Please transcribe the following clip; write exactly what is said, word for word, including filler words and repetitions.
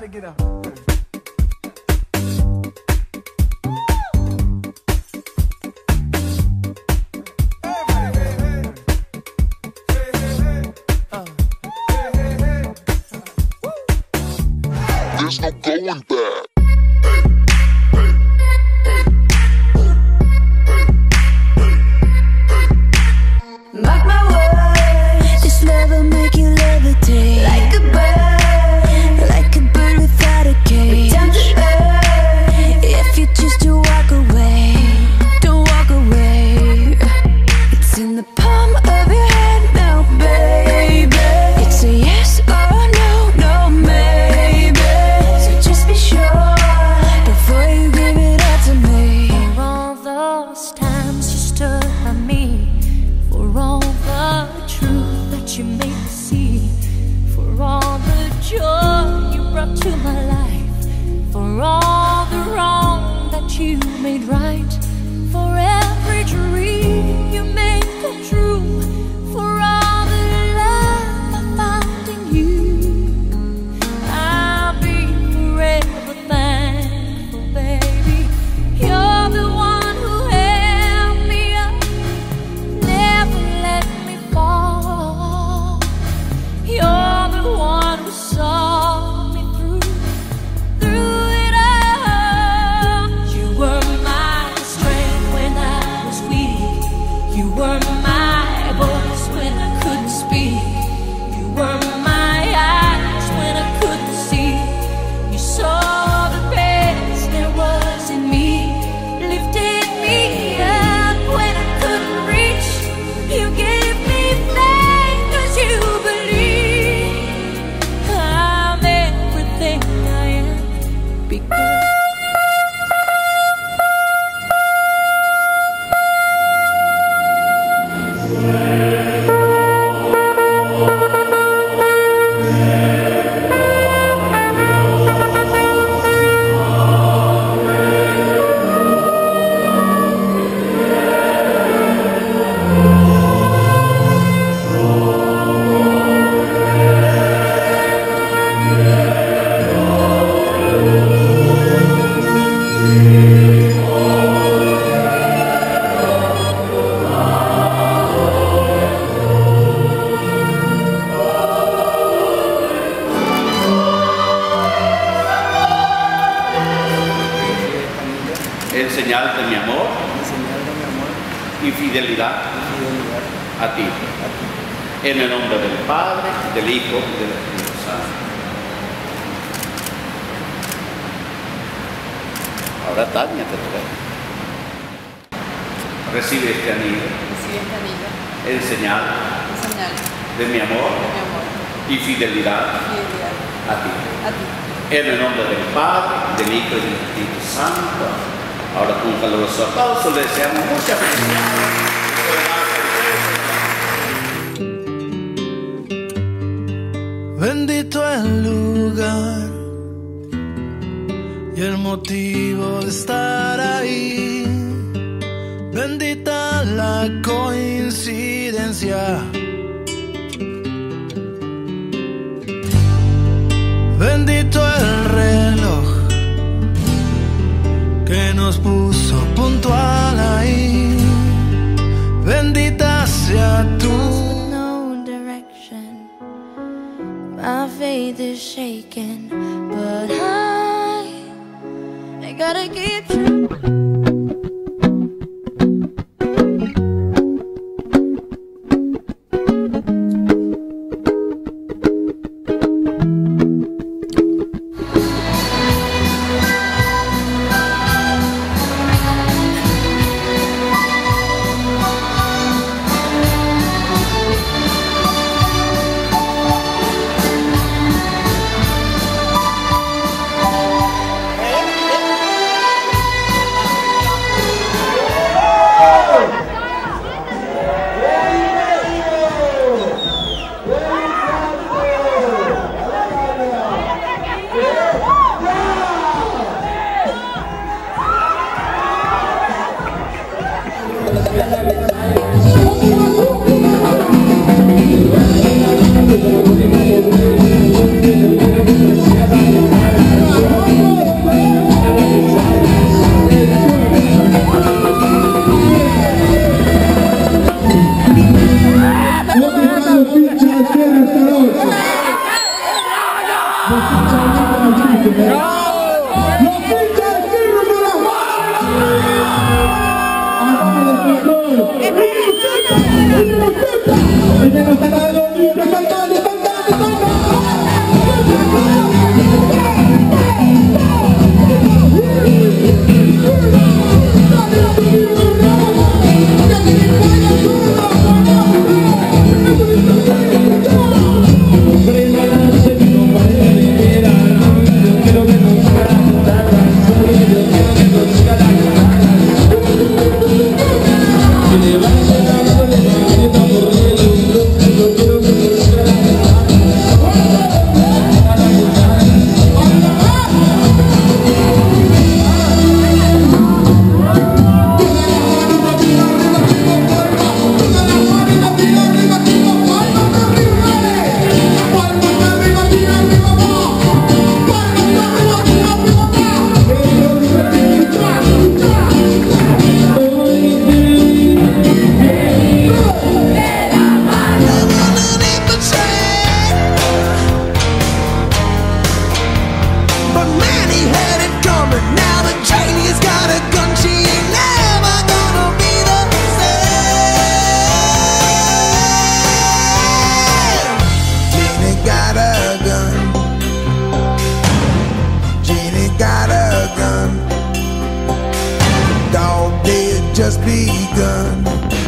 check it out. There's no going back. Mark my words, this love will make you levitate like a bird, like a bird without a cage. Time to earth, if you choose to walk away, don't walk away. It's in the palm of your hand now, baby. It's a yes or no, no maybe. So just be sure before you give it up to me. For all those times you stood by me, for all the truth that you made me see, for all the joy you brought to my life, for all the wrong that you made right, for every dream you made come true, for all the love I found in you, I'll be forever thankful, baby. You're the one who held me up, never let me fall. You're the one who saw me through, through it all. You were my strength when I was weak. You were my voice when I couldn't speak. You were my eyes when I couldn't see. You saw the best there was in me, lifted me up when I couldn't reach. You gave me faith 'cause you believe I'm everything I am because en señal de mi amor En señal de mi amor y fidelidad y fidelidad a ti. a ti. En el nombre del Padre, del Hijo y del Espíritu Santo. Ahora Tania te toca. Recibe este anillo Recibe este anillo en señal en señal de mi amor de mi amor y fidelidad y fidelidad a ti. a ti. En el nombre del Padre, del Hijo y del Espíritu Santo. Ahora con un caluroso aplauso le deseamos mucha felicidad. Bendito el lugar y el motivo de estar ahí. Bendita la coincidencia. Bendito el reloj que nos puso puntual ahí. Bendita sea tú. No direction, my faith is shaken, but I, I gotta keep true. Just begun.